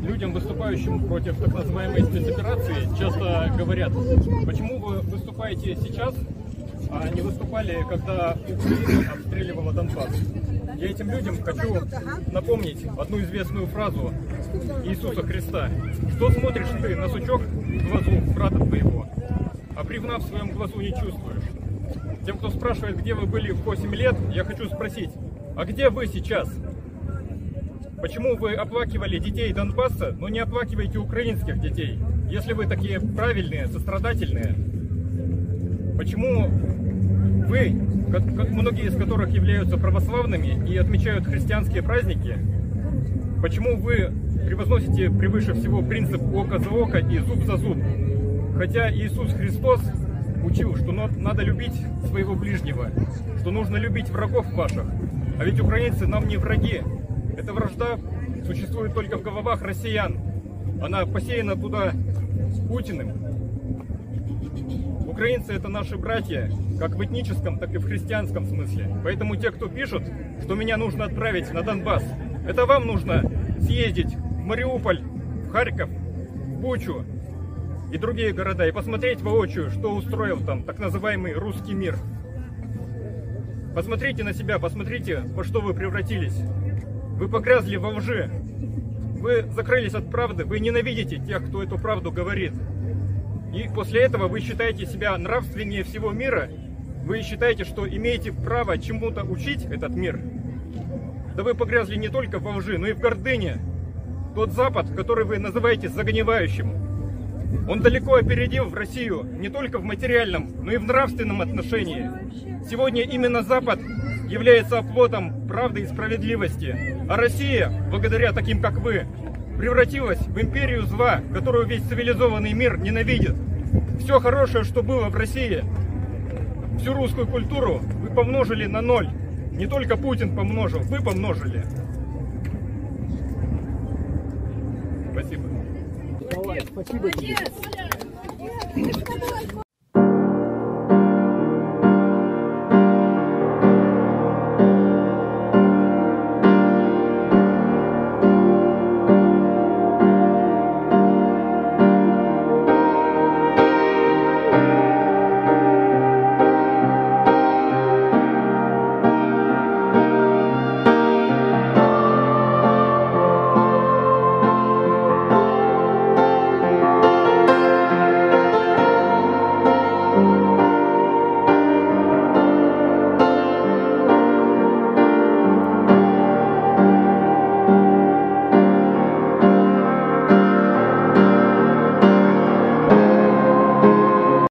людям, выступающим против так называемой спецоперации, часто говорят: почему вы выступаете сейчас, а не выступали, когда Украина обстреливала Донбасс? Я этим людям хочу напомнить одну известную фразу Иисуса Христа: что смотришь ты на сучок в глазу брата твоего, а бревна в своем глазу не чувствуешь? Тем, кто спрашивает, где вы были в 8 лет, я хочу спросить: а где вы сейчас? Почему вы оплакивали детей Донбасса, но не оплакиваете украинских детей? Если вы такие правильные, сострадательные, почему вы, многие из которых являются православными и отмечают христианские праздники, почему вы превозносите превыше всего принцип око за око и зуб за зуб? Хотя Иисус Христос учил, что надо любить своего ближнего, что нужно любить врагов ваших. А ведь украинцы нам не враги. Эта вражда существует только в головах россиян. Она посеяна туда Путиным. Украинцы — это наши братья, как в этническом, так и в христианском смысле. Поэтому те, кто пишут, что меня нужно отправить на Донбасс, это вам нужно съездить в Мариуполь, в Харьков, в Бучу и другие города и посмотреть воочию, что устроил там так называемый русский мир. Посмотрите на себя, посмотрите, во что вы превратились. Вы погрязли во лжи, вы закрылись от правды, вы ненавидите тех, кто эту правду говорит. И после этого вы считаете себя нравственнее всего мира, вы считаете, что имеете право чему-то учить этот мир. Да вы погрязли не только во лжи, но и в гордыне. Тот Запад, который вы называете загнивающим, он далеко опередил Россию не только в материальном, но и в нравственном отношении. Сегодня именно Запад является оплотом правды и справедливости. А Россия, благодаря таким как вы, превратилась в империю зла, которую весь цивилизованный мир ненавидит. Все хорошее, что было в России, всю русскую культуру вы помножили на ноль. Не только Путин помножил, вы помножили. Спасибо. Спасибо тебе.